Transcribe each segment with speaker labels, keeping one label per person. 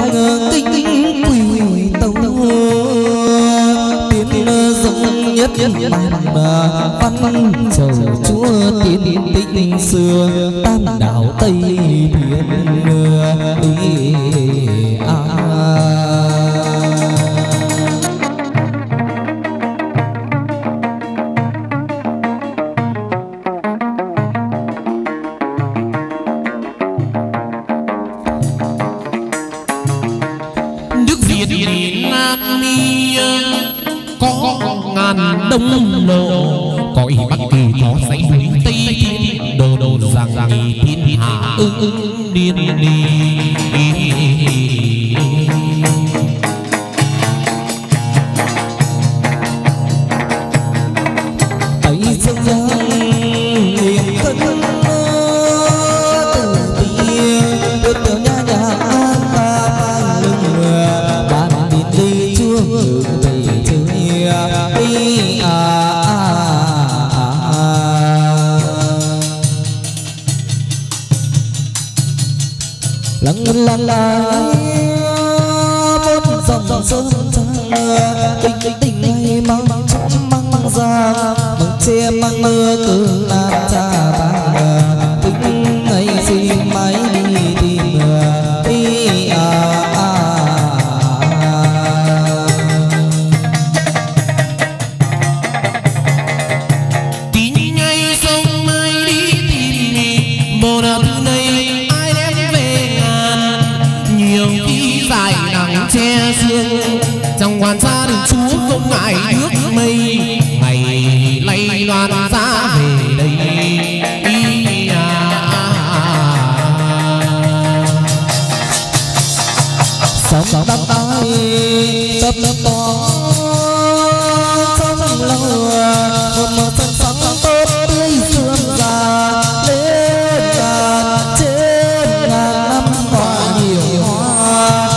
Speaker 1: kinh quỳ tâu tiến dòng nhất văn chầu chúa tiến tinh xưa tam đảo tây thiên
Speaker 2: đông lộ cõi bắc kỳ có dãy núi tây thiên đồ đồ rằng thiên hạ điên đi
Speaker 1: tây dương giang liền cân từ tia được tiểu nhà nhà an ba lưng ban đi đi chưa về chơi lăng la la bốn dòng sơn trang tình tình ngày mang mang ra mang che mang mưa cứ làm cha vàng tình ngày gì mãi đi tìm
Speaker 2: trong quan gia đình chúa không ngại nước mây ngày lay loan ra về đây
Speaker 1: sóng đắp ai tấp to trong lâu một sân sóng tốt tươi sương già lên trên ngàn năm hoa nhiều hoa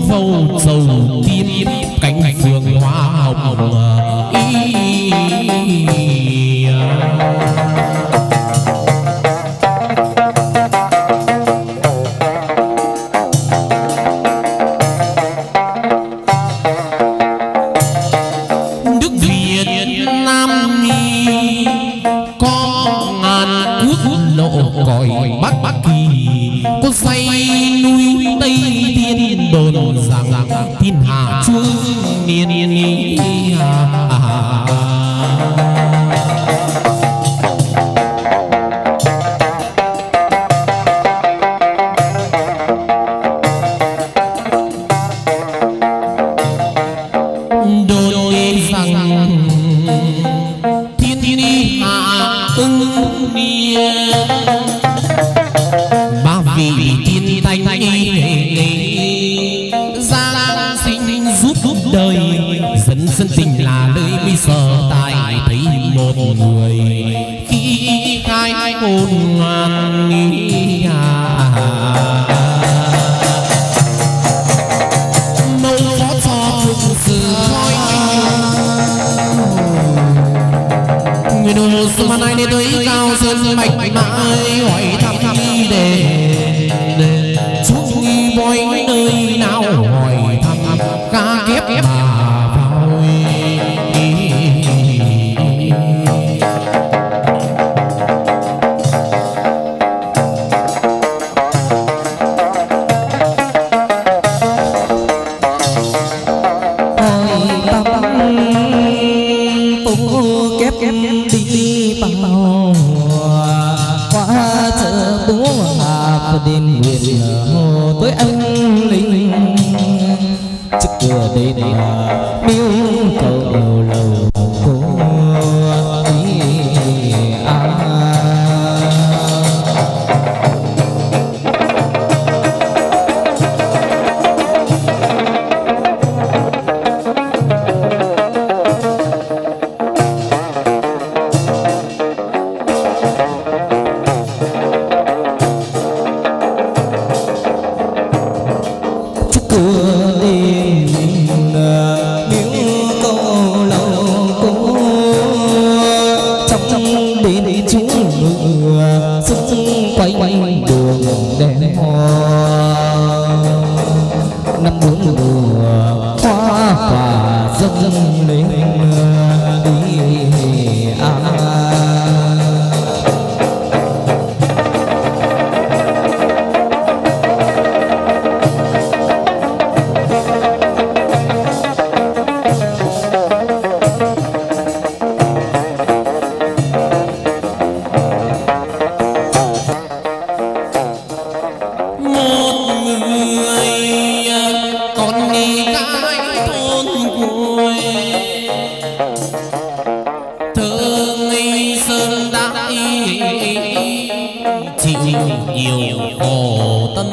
Speaker 2: vầu dầu tiên cánh phượng hoa hồng nước Việt Nam nghi có ngàn quốc lộ cõi Bắc Kỳ có dây núi Tây Thiên đồn rằng thiên hạ chúa niên đồn rằng thiên hạ ưng niên ba vị thiên thanh giang sinh giúp đời dân dân tình là nơi bây giờ tại thấy một người khi khai hồn ngàn mâu phó cho thực sự thôi người đồ xuân mà nay đến tới cao sơn mạch mãi hỏi thăm đi để chú nghi bói nơi nào hỏi thăm ca kiếp mà vào
Speaker 1: đi bao qua chợ búa hà đền nguyện hồ tới anh linh trước cửa đây là miếu cầu lầu cô quanh đường đèn hoa năm bốn mùa hoa và dâng lên đi
Speaker 2: nhiều khổ tân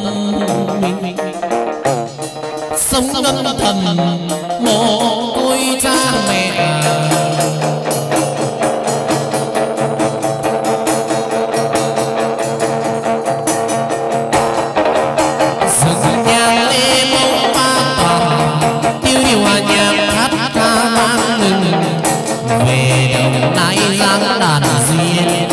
Speaker 2: sống âm thầm mồ côi cha mẹ dựng nhà lễ mẫu ba tòa tiêu điều hòa nhạc hát ca vang ngừng về đồng nai giang đàn duyên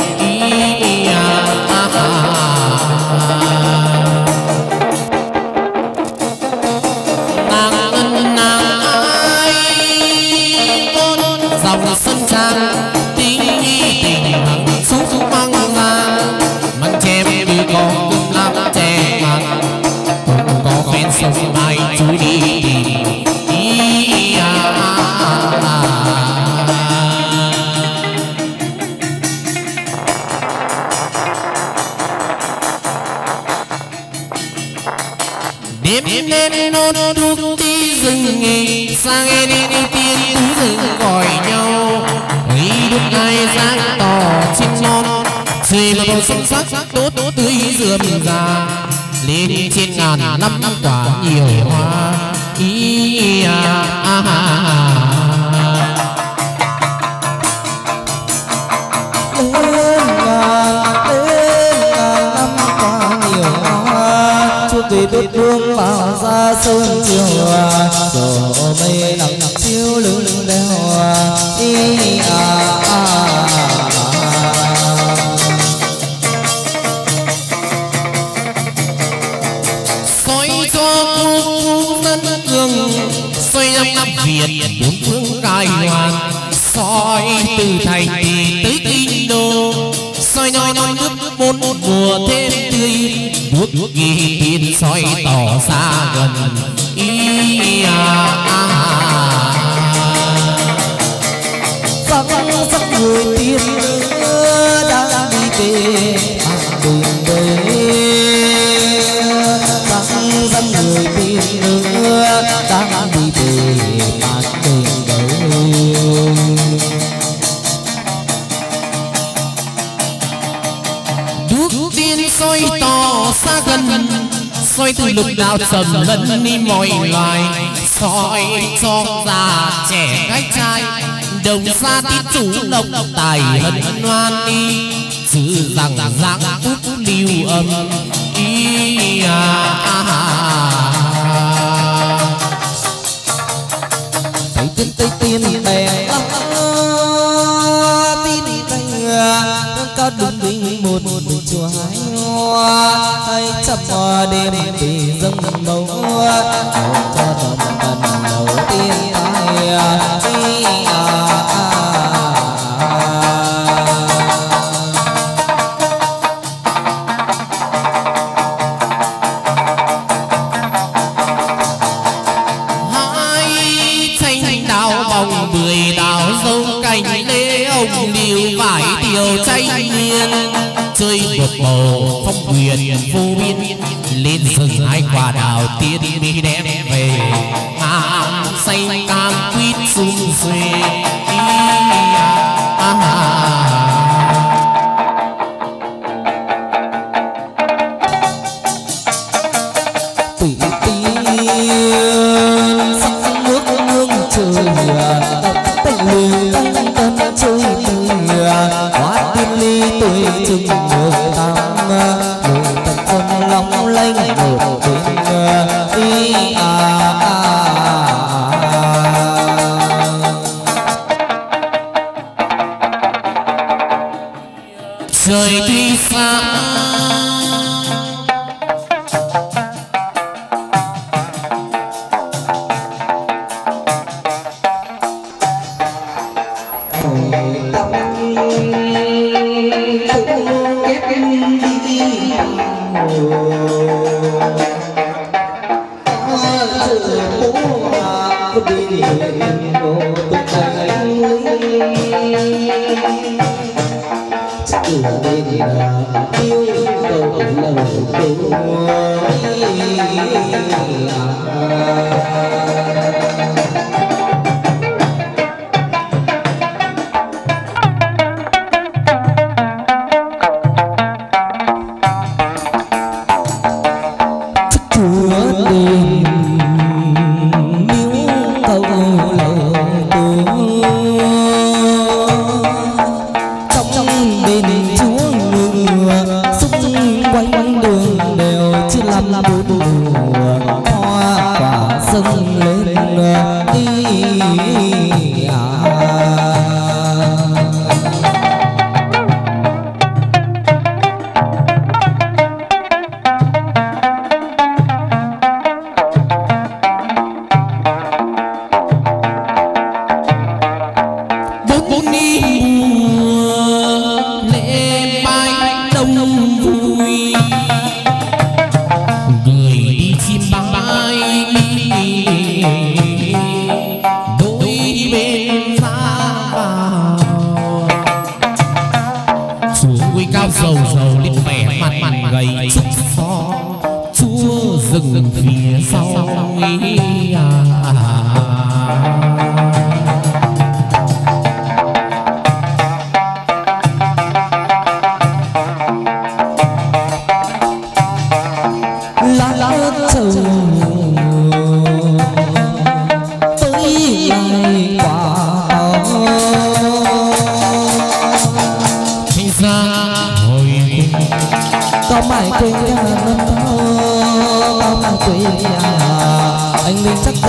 Speaker 2: dòng sân trang tình hằng xúc mang ra măng chém như con cưng lắm trẻ măng cũng có phen sông mai chú đi đêm đêm nốt thuốc đi rừng nghỉ sang nghe đi tiên rừng gọi nhau ấy đúc ai sáng tỏ chim non xì mà bầu sông sắc tốt tươi rượm già lên trên ngàn năm quả nhiều hoa ý
Speaker 1: về đất hương bảo ra sơn chiều rồi mây nắng chiếu lưng đeo
Speaker 2: soi cho khu dân cường soi năm Việt bốn phương cai hoàn soi từ thành trì tới kinh đô soi non nước bốn mùa thêm tươi đuốc ghi tiền soi tỏ xa gần
Speaker 1: sắc người tiên nữ đang đi về đường đây sắc người tiên nữ đang đi về đường đây
Speaker 2: đuốc tiên soi tỏ xa gần soi từ lục đạo trầm lẫn đi mọi loài soi cho già trẻ gái trai đồng ra tiết chủ lộc tài hân hoan đi sự rằng giang phúc lưu âm
Speaker 1: tây tiên bè tin có đúng đúng một chùa hai hoa hay chập đêm về dâng màu cho tầm đầu tiên
Speaker 2: chơi một bầu phong huyền vô biên lên rừng hai quả đào tiên mi đem về ngàn xanh cam quýt sum xuê
Speaker 1: tùy tiên sắc nước hương trời tây lương tân chơi tươi hoa tiên ly tuổi chừng người tam người tận quân long lanh một bên
Speaker 2: trời tuy xa
Speaker 1: có mãi quên nhà năm thơ có mãi quên nhà chắc